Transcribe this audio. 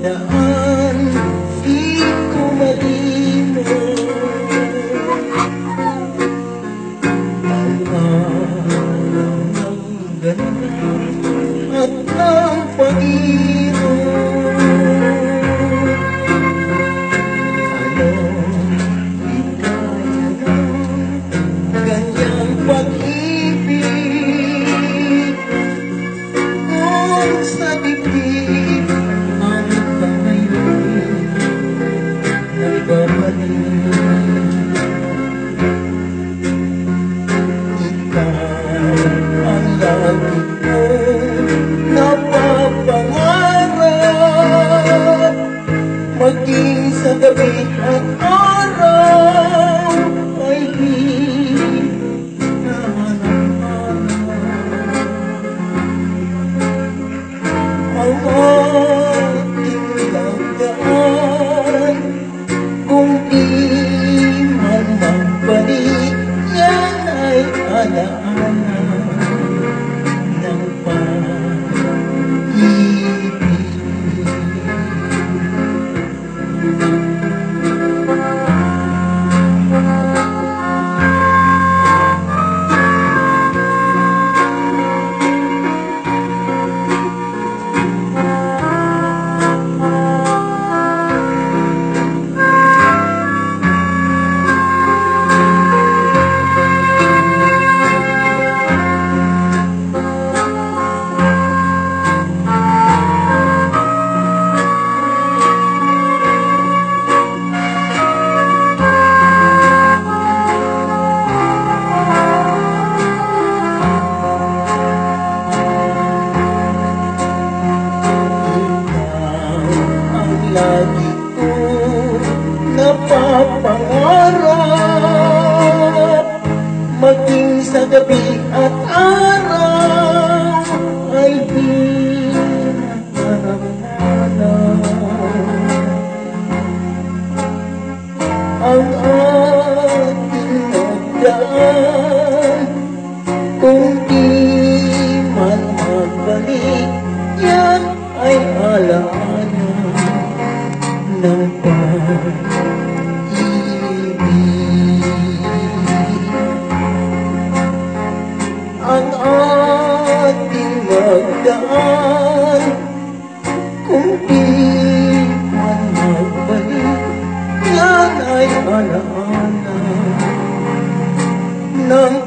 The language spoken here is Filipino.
daan di ko malimot. Ang araw ng ganda at ng pag-ibig. Ano di kaya ng ganyang pag-ibig kung sa dibdib ang tayo nagbabalik. Ikaw ang lagi kong napapangarap, maging sa gabi at araw ay di ang ating lagdaan. Kung di man magbalik, yan ay alaala ng pag-ibig. Lagi ko napapangarap, maging sa gabi at araw ay di nakaramdaman ang ating nagdaan. Kung di man magbalik, yan ay alaala ng pag-ibig. Ang ating magdaan, kung di man magbalik, yan ay alaala ng